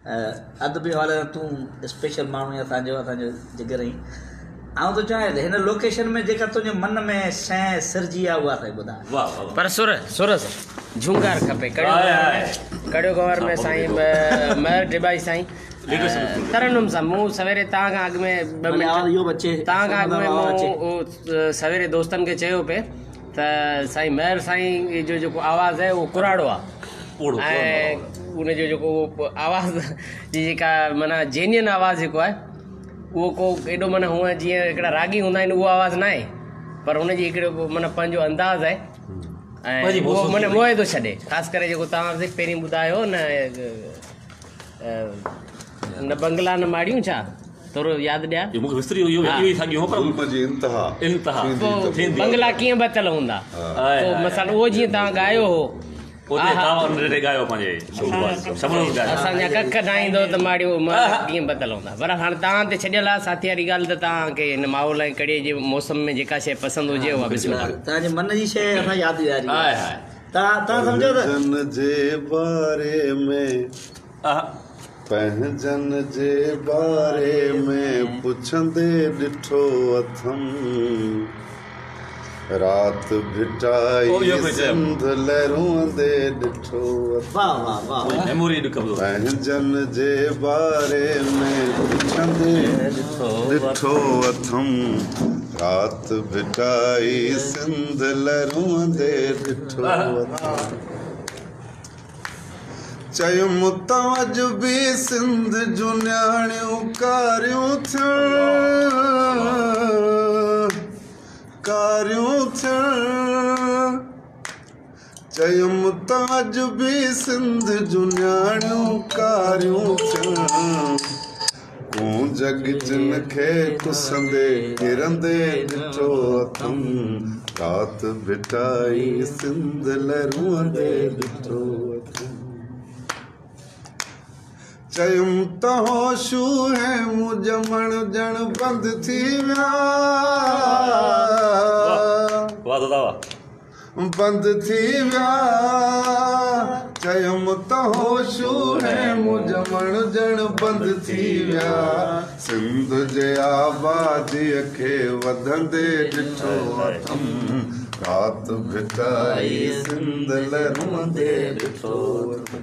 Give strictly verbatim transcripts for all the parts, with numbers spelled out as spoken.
अदबी हवाले तूं स्पेशल माण्हू असांजो असांजो जिगर आहीं आउं तो चाहियां हिन लोकेशन में जेका तुंहिंजे मन में शइ सिरजी आहे उहा साईं ॿुधाए। पर सुर सुर झुंगार खपे कड़ियो कड़ियो गवर में साईं महर डिबाई साईं तरन्नुम सां मूं सवेरे तव्हां खां अॻु में ॿ मिंट तव्हां खां अॻु में मूं सवेरे दोस्तनि खे चयो पिए त साईं महर साईं जो जेको आवाज़ु आहे उहो कुराड़ो आहे ऐं उनजो जेको आवाज़ जी जेका माना जेन्युइन आवाज़ु जेको आहे उहो को एॾो माना हूअं जीअं हिकिड़ा रागी हूंदा आहिनि उहो आवाज़ु न आहे पर हुनजी हिकिड़ो माना पंहिंजो अंदाज़ आहे ऐं उहो माना मोहे थो छॾे ख़ासि करे जेको तव्हां पहिरीं ॿुधायो न न बंगला न माड़ियूं छा थोरो यादि ॾिया बंगला कीअं बतल हूंदा मसालो उहो जीअं तव्हां ॻायो हो असांजा कख ठाहींदो त माड़ियूं कीअं बतल हूंदा पर हाणे तव्हां ते छॾियल आहे साथी वारी ॻाल्हि त तव्हांखे हिन माहौल ऐं कड़ीअ जे मौसम में जेका शइ पसंदि हुजे उहा तव्हांजे मन जी शइ असां यादि ॾियारी तव्हां सम्झो त जे बारे में पंहिंजन जे बारे में पुछंदे ॾिठो अथम रात भिटाई सिंध लहरुंदे ॾिठो पंहिंजन जे बारे में पुछंदे ॾिठो अथम रात भिटाई सिंध लहरुंदे ॾिठो अथम चयुमि तव्हां बि सिंध जूं न्याणियूं कारियूं थियण कारियूं थियण चयुमि तव्हां बि सिंध जूं न्याणियूं कारियूं थियण कूं जग जिन खे कुसंदे किरंदे ॾिठो अथम रात भिटाई सिंध लहरुंदे ॾिठो अथम चयुमि त होशू है मूं ॼमण ॼण बंदि थी विया बंदि थी विया चयुमि त होशू है मूं ॼमण ॼण बंदि थी विया सिंध जे आबादीअ खे वधंदे ॾिठो अथम रात भिटाई सिंध लहरुंदे ॾिठो अथम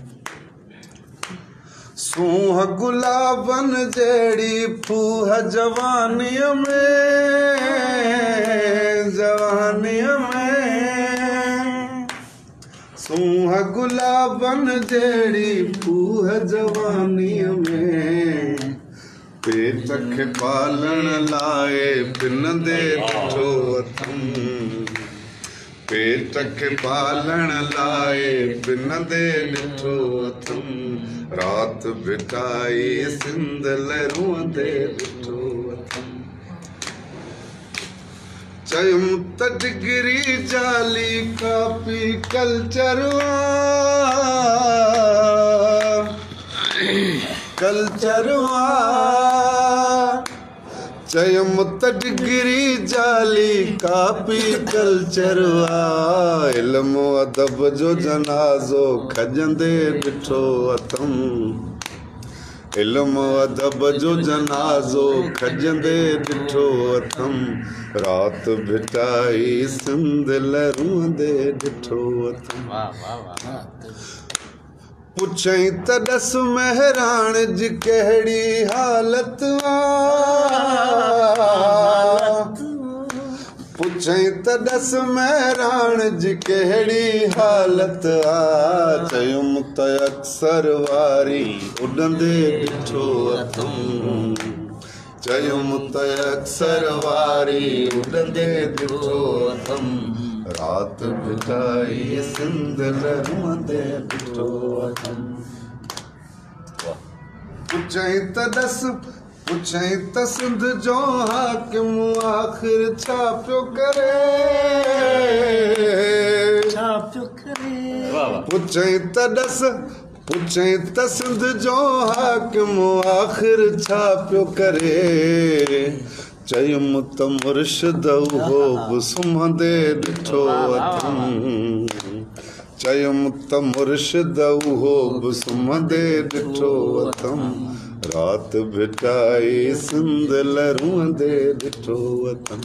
सूह गुलाबन जहिड़ी फूह जवानीअ में जवानीअ में सूह गुलाबन जहिड़ी फूह जवानीअ में पेट खे पालण लाइ पिनंदे ॾिठो अथम पेट खे पालण लाइ पिनंदे ॾिठो अथम रात भिटाई सिंध लहरुंदे ॾिठो अथम चयुमि त डिग्री जाली कापी कल्चर कल्चर चयुमि त डिग्री जाली कापी कल्चर इल्मो अदब जो जनाज़ो खजंदे ॾिठो अथम इल्मो अदब जो जनाज़ो खजंदे ॾिठो अथम रात भिटाई सिंध लहरुंदे ॾिठो अथम पुछई त ॾस महराण जी कहिड़ी हालत पुछई त ॾस महराण जी कहिड़ी हालत आ चयुमि त अक्सर वारी उॾंदे ॾिठो अथम चयुमि त अक्सर वारी उॾंदे ॾिठो अथम रात भिटाई सिंध लहरुंदे ॾिठो अथम पुछई त ॾस पुछई त सिंध जो हाकिम आख़िर छा पियो करे छा पियो करे पुछई त ॾस पुछई त सिंध जो हाकिम आख़िर छा पियो करे चयुमि त मुर्शिद उहो बि सुम्हंदे ॾिठो अथम चयुम त मुर्शिद उहो बि सुम्हंदे ॾिठो अथम रात भिटाई सिंध लरूंदे ॾिठो अथम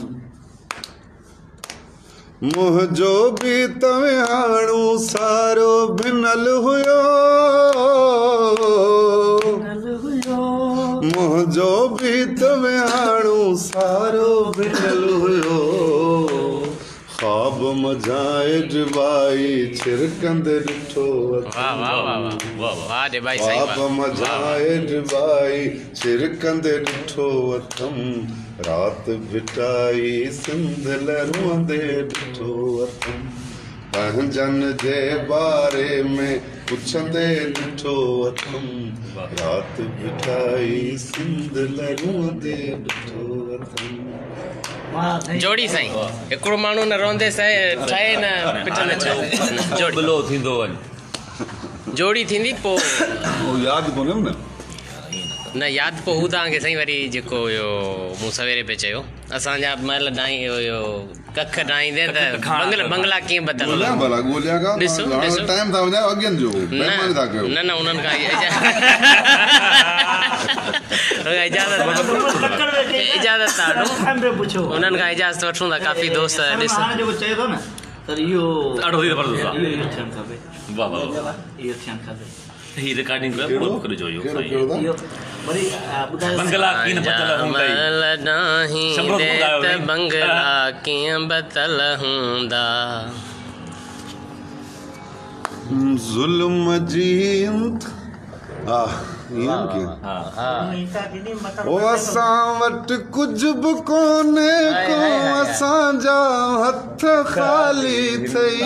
मुंहिंजो बि तव्हाणो सारो भिनल हुयो मुंहिंजो बि तव्हाणो सारो भिनल हुयो ख्वाब मजाए डिबाई छिरकंदे ॾिठो ख्वाब मजाए डिबाई छिरकंदे ॾिठो अथम रात भिटाई सिंध लरूंदे ॾिठो अथम पंहिंजनि जे बारे में पुछंदे ॾिठो अथम रात भिटाई सिंध लरूंदे ॾिठो अथम जोड़ी साईं हिकिड़ो माण्हू न रोंदे छाहे न पिटंदे जोड़ी बिलो थींदो वञ जोड़ी थींदी पोइ यादि कोन्हे न न यादि पोइ हू तव्हांखे साईं वरी जेको हुयो मूं सवेरे पे चयो असांजा महिल डाई हुयो कख डाईंदे त बंगला बंगला कीअं बदल भला ॻोल्हिया का ॾिसो ॾिसो टाइम था वञे अॻियनि जो न न उन्हनि खां इजाज़त इजाज़त उन्हनि खां इजाज़त वठूं था काफ़ी दोस्त ॾिस चए थो न त इहो ॾाढो ई ज़बरदस्त आहे इहो थियणु खपे वाह वाह इहो थियणु खपे ही रिकॉर्डिंग कयो जो इहो इहो वरी ॿुधायो बंगला कीअं बतल हूंदा बंगला कीअं बतल हूंदा ज़ुल्म जी हा ओ असां वटि कुझु बि कोन्हे को असांजा हथ ख़ाली थई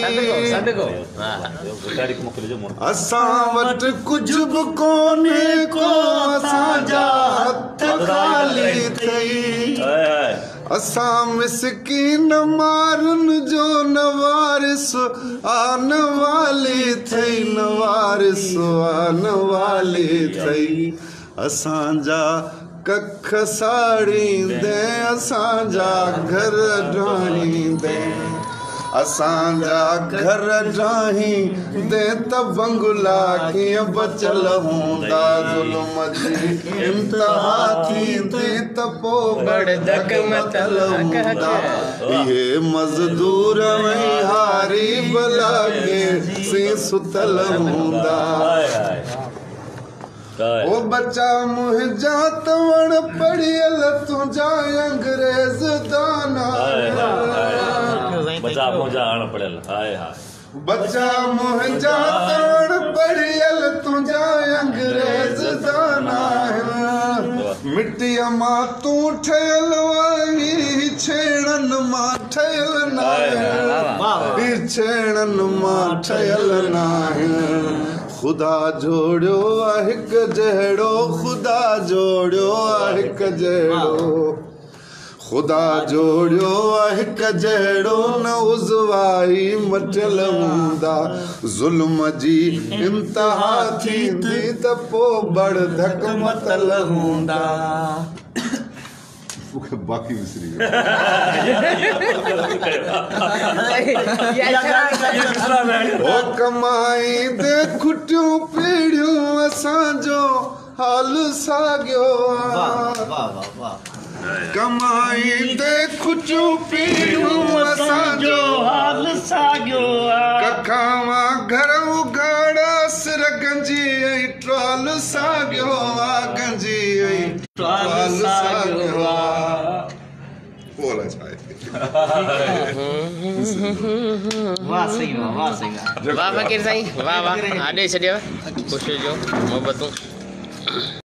असां वटि कुझु बि कोन्हे को असांजा हथ ख़ाली थई असां मिसकीन मारुनि जो नवारिस आन वाली थई नवारिस आन वाली थई असांजा कख साड़ींदे असांजा घर ढाहींदे असांजा घर ढाहींदे त बंगला कीअं बचल हूंदा ज़ुल्म जी इंतहा थींदी त पोइ बड़धक मतल हूंदा इहे मज़दूर में हारी भला सी सुतल हूंदा ओ बच्चा मुंहिंजा त वण पढ़ियल तुंहिंजा अंग्रेज़ दाना बच्चा मुंहिंजा अणपढ़ियल हाय हाय बच्चा मुंहिंजा त वण पढ़ियल तुंहिंजा अंग्रेज़ दाना मिटीअ मां तूं ठहियल आहीं छेड़नि मां ठहियल नाहे छेड़नि मां ठहियल नाहे ख़ुदा जोड़ियो आहे हिकु जहिड़ो ख़ुदा जोड़ियो आहे हिकु जहिड़ो ख़ुदा जोड़ियो आहे हिकु जहिड़ो न उज़वाई मटियल हूंदा ज़ुल्म जी इंतहा थींदी त पोइ बड़धक मतल हूंदा बाक़ी विसरी ओ कमाई दे खुटियूं पीढ़ियूं असांजो हाल साॻियो कमाई दे खुटियूं पीढ़ियूं असांजो हाल साॻियो कखावा घर उघाड़ा सिर गंजी ऐं ट्वाल साॻियो आहे गंजी ऐं ट्वाल साॻियो आहे वाह सही वाह वाह सही वाह फ़कीर साईं वाह वाह आॾे छॾियो ख़ुशी जो मोहबतूं